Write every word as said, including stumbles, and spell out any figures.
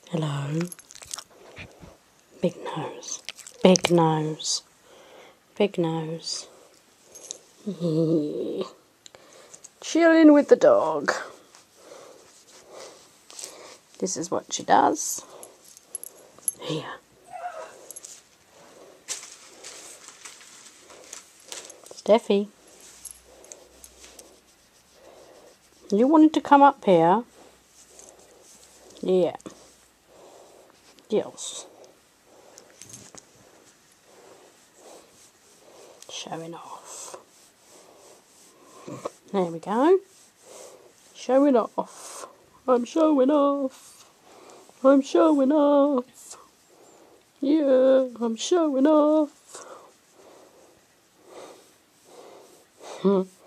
Hello. Big nose. Big nose. Big nose. Chilling with the dog. This is what she does. Here. Steffi. You wanted to come up here? Yeah. Yes. Showing off. There we go. Showing off. I'm showing off. I'm showing off. Yeah, I'm showing off.